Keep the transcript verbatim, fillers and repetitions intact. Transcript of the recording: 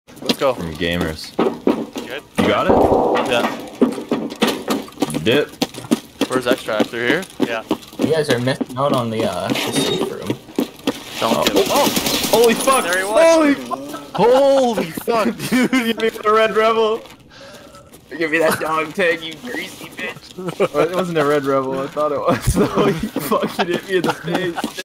Let's go. We're gamers. Good. You got it? Yeah. Dip. Where's extract? Through here? Yeah. You guys are missing out on the uh the safe room. Don't Oh. give it. Oh! Holy fuck! There he was. Holy fuck! Holy fuck, dude! Give me the red rebel! Give me that dog tag, you greasy bitch! Oh, it wasn't a red rebel, I thought it was, though. You fucking hit me in the face.